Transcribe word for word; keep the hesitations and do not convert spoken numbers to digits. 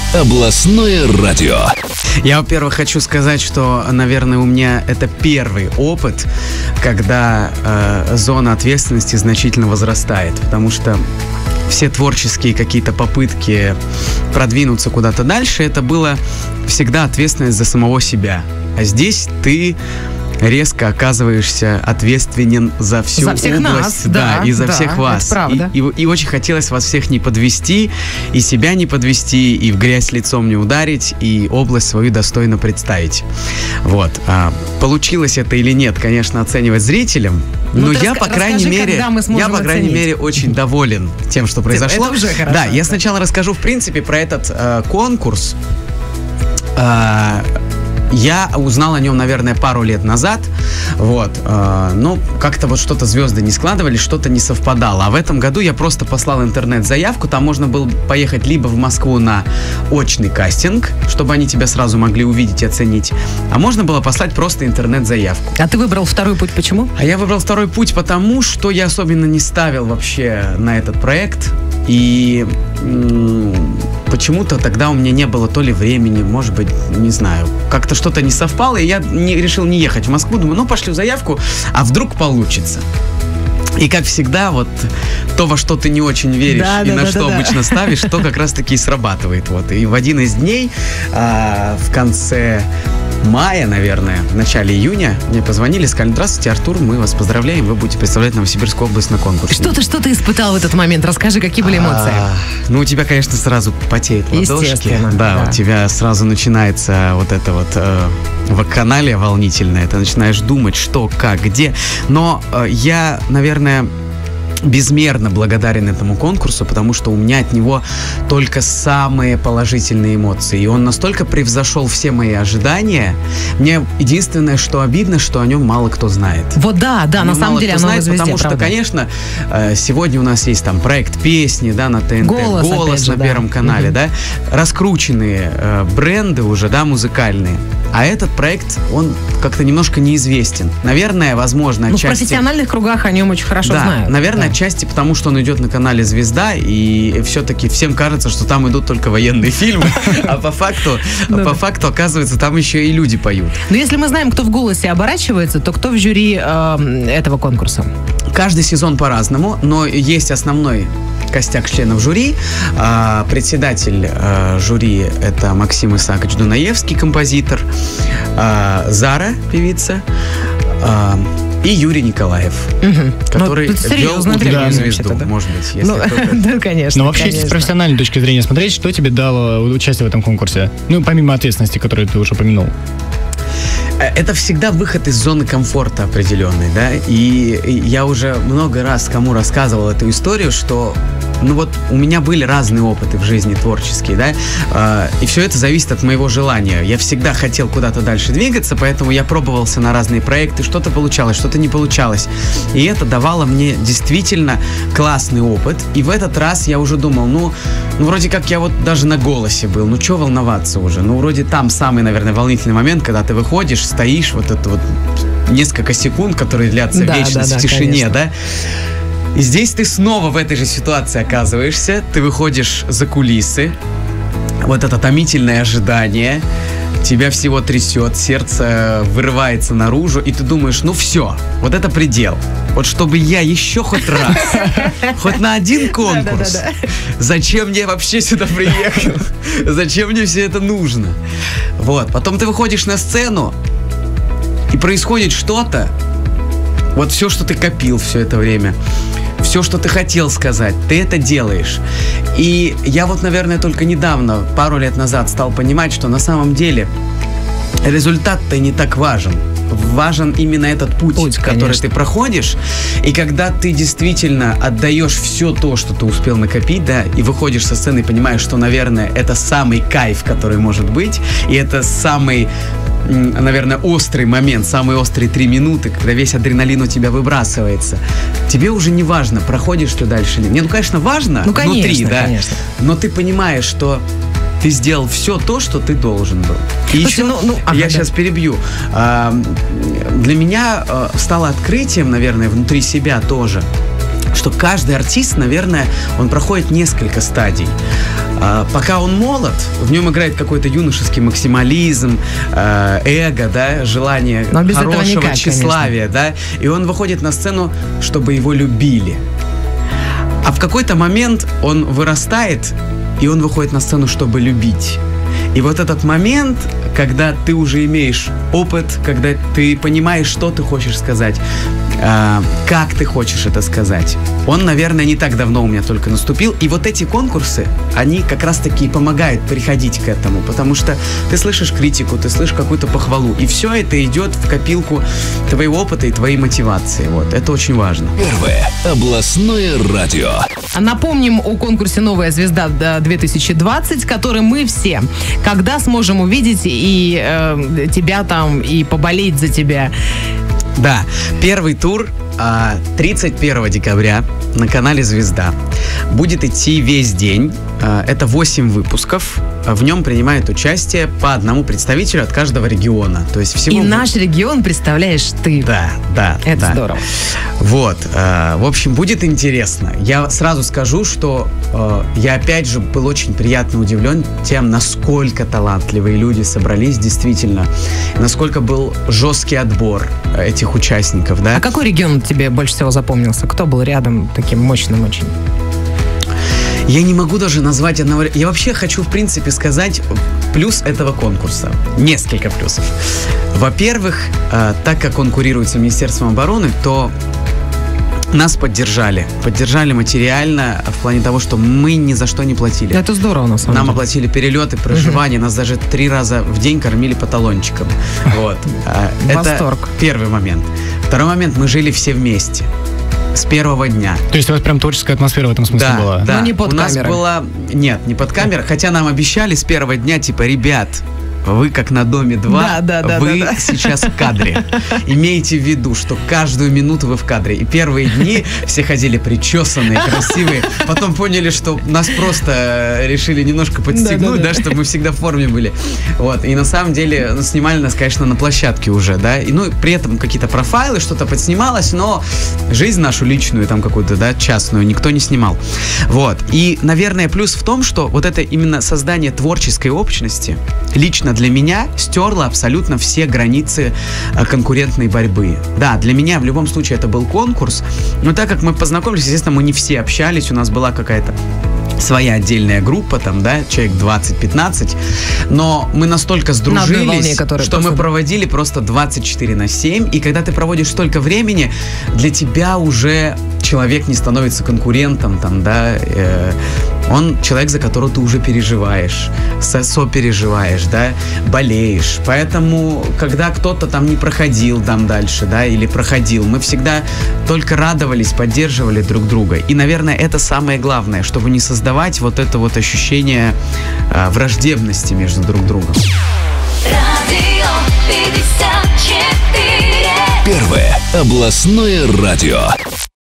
Областное радио. Я, во-первых, хочу сказать, что, наверное, у меня это первый опыт, когда э, зона ответственности значительно возрастает, потому что все творческие какие-то попытки продвинуться куда-то дальше, это было всегда ответственность за самого себя. А здесь ты резко оказываешься ответственен за всю за всех область, нас, да, да, и за да, всех вас. Это правда. И, и, и очень хотелось вас всех не подвести, и себя не подвести, и в грязь лицом не ударить, и область свою достойно представить. Вот. А, получилось это или нет, конечно, оценивать зрителям, но ну, я, раска- по крайней расскажи, мере, когда мы сможем я, по крайней оценить. мере, очень доволен тем, что произошло. Это уже хорошо. Да, я сначала расскажу, в принципе, про этот э, конкурс. Э, Я узнал о нем, наверное, пару лет назад, вот, э, но как-то вот что-то звезды не складывались, что-то не совпадало, а в этом году я просто послал интернет-заявку, там можно было поехать либо в Москву на очный кастинг, чтобы они тебя сразу могли увидеть и оценить, а можно было послать просто интернет-заявку. А ты выбрал второй путь, почему? А я выбрал второй путь потому, что я особенно не ставил вообще на этот проект, и м- почему-то тогда у меня не было то ли времени, может быть, не знаю, как-то что-то не совпало, и я не, решил не ехать в Москву. Думаю, ну, пошлю заявку, а вдруг получится. И, как всегда, вот то, во что ты не очень веришь, да, и да, на да, что да, обычно да. ставишь, то как раз-таки и срабатывает. Вот. И в один из дней, а, в конце мая, наверное, в начале июня, мне позвонили, сказали: здравствуйте, Артур, мы вас поздравляем, вы будете представлять Новосибирскую область на конкурсе. Что ты, что ты испытал в этот момент? Расскажи, какие были эмоции? А, ну, у тебя, конечно, сразу потеют ладошки. Естественно, Да, да. у тебя сразу начинается вот это вот э, вакханалия волнительная. Ты начинаешь думать, что, как, где. Но э, я, наверное, безмерно благодарен этому конкурсу, потому что у меня от него только самые положительные эмоции. И он настолько превзошел все мои ожидания. Мне единственное, что обидно, что о нем мало кто знает. Вот да, да, О на нем самом мало деле кто оно знает, везде, потому что, правда. конечно, э, сегодня у нас есть там проект песни, да, на ТНТ, Голос, опять же, на да. Первом канале, Мгм. да, раскрученные э, бренды уже, да, музыкальные. А этот проект, он как-то немножко неизвестен. Наверное, возможно, Ну, в отчасти... профессиональных кругах о нем очень хорошо Да, знают. наверное, Да. отчасти потому, что он идет на канале «Звезда», и все-таки всем кажется, что там идут только военные фильмы, а по факту, по факту, оказывается, там еще и люди поют. Но если мы знаем, кто в «Голосе» оборачивается, то кто в жюри э, этого конкурса? Каждый сезон по-разному, но есть основной костяк членов жюри. А, председатель а, жюри — это Максим Исаакович Дунаевский, композитор, а, Зара, певица, а, и Юрий Николаев, Угу. который вел «Утреннюю звезду», да. может быть, если Ну, кто-то... да, конечно. Но вообще, конечно. с профессиональной точки зрения смотреть, что тебе дало участие в этом конкурсе? Ну, помимо ответственности, которую ты уже упомянул. Это всегда выход из зоны комфорта определенной, да, и я уже много раз кому рассказывал эту историю, что, ну вот, у меня были разные опыты в жизни творческие, да, и все это зависит от моего желания. Я всегда хотел куда-то дальше двигаться, поэтому я пробовался на разные проекты, что-то получалось, что-то не получалось, и это давало мне действительно классный опыт, и в этот раз я уже думал, ну, ну вроде как я вот даже на «Голосе» был, ну, что волноваться уже, ну, вроде там самый, наверное, волнительный момент, когда ты выходишь, стоишь, вот это вот несколько секунд, которые длятся Да, вечность да, да, в тишине, конечно. да? И здесь ты снова в этой же ситуации оказываешься, ты выходишь за кулисы, вот это томительное ожидание, тебя всего трясет, сердце вырывается наружу, и ты думаешь, ну все, вот это предел. Вот чтобы я еще хоть раз, хоть на один конкурс, зачем мне вообще сюда приехал? Зачем мне все это нужно? Вот, потом ты выходишь на сцену, и происходит что-то, вот все, что ты копил все это время, все, что ты хотел сказать, ты это делаешь. И я вот, наверное, только недавно, пару лет назад, стал понимать, что на самом деле результат-то не так важен. Важен именно этот путь, Путь, который конечно. ты проходишь. И когда ты действительно отдаешь все то, что ты успел накопить, да, и выходишь со сцены и понимаешь, что, наверное, это самый кайф, который может быть, и это самый, наверное, острый момент, самые острые три минуты, когда весь адреналин у тебя выбрасывается. Тебе уже не важно, проходишь ты дальше или нет. Не, ну, конечно, важно Ну, конечно, внутри, да, конечно. но ты понимаешь, что ты сделал все то, что ты должен был. И Слушай, еще, ну, ну, ага, я да. сейчас перебью. А, для меня а, стало открытием, наверное, внутри себя тоже, что каждый артист, наверное, он проходит несколько стадий. А, пока он молод, в нем играет какой-то юношеский максимализм, э, эго, да, желание хорошего никак, тщеславия, конечно. Да, и он выходит на сцену, чтобы его любили. А в какой-то момент он вырастает, и он выходит на сцену, чтобы любить. И вот этот момент, когда ты уже имеешь опыт, когда ты понимаешь, что ты хочешь сказать, э, как ты хочешь это сказать, он, наверное, не так давно у меня только наступил. И вот эти конкурсы, они как раз-таки помогают приходить к этому, потому что ты слышишь критику, ты слышишь какую-то похвалу, и все это идет в копилку твоего опыта и твоей мотивации. Вот, это очень важно. Первое областное радио. Напомним о конкурсе «Новая звезда две тысячи двадцать», который мы все когда сможем увидеть и э, тебя там, и поболеть за тебя. Да, первый тур тридцать первого декабря на канале «Звезда». Будет идти весь день. Это восемь выпусков. В нем принимает участие по одному представителю от каждого региона. То есть всего... И наш регион представляешь ты. Да, да. Это да. здорово. Вот. В общем, будет интересно. Я сразу скажу, что я опять же был очень приятно удивлен тем, насколько талантливые люди собрались действительно. Насколько был жесткий отбор этих участников. Да? А какой регион тебе больше всего запомнился? Кто был рядом таким мощным очень? Я не могу даже назвать одного... Я вообще хочу, в принципе, сказать плюс этого конкурса. Несколько плюсов. Во-первых, э, так как он курируется Министерством обороны, то нас поддержали. Поддержали материально в плане того, что мы ни за что не платили. Это здорово, на самом Нам деле. оплатили перелеты, проживание. Нас даже три раза в день кормили по талончикам. Вот. Восторг. Это первый момент. Второй момент. Мы жили все вместе. С первого дня. То есть у вас прям творческая атмосфера в этом смысле да, была? Да, но не под у камерой. нас была... Нет, не под камерой. Хотя нам обещали с первого дня, типа, ребят, вы как на Доме два, да, да, вы да, да. сейчас в кадре. Имейте в виду, что каждую минуту вы в кадре. И первые дни все ходили причесанные, красивые. Потом поняли, что нас просто решили немножко подстегнуть, да, да, да. чтобы мы всегда в форме были. Вот. И на самом деле ну, снимали нас, конечно, на площадке уже, да. И, ну, при этом какие-то профайлы, что-то подснималось, но жизнь нашу личную, там какую-то, да, частную, никто не снимал. Вот. И, наверное, плюс в том, что вот это именно создание творческой общности лично для меня стерло абсолютно все границы э, конкурентной борьбы. Да, для меня в любом случае это был конкурс, но так как мы познакомились, естественно, мы не все общались, у нас была какая-то своя отдельная группа, там, да, человек двадцать-пятнадцать, но мы настолько сдружились, на волне, что просто... мы проводили просто двадцать четыре на семь, и когда ты проводишь столько времени, для тебя уже человек не становится конкурентом, там, да, э, он человек, за которого ты уже переживаешь, со- сопереживаешь, да, болеешь. Поэтому, когда кто-то там не проходил там дальше, да, или проходил, мы всегда только радовались, поддерживали друг друга. И, наверное, это самое главное, чтобы не создавать вот это вот ощущение э, враждебности между друг другом. Первое областное радио.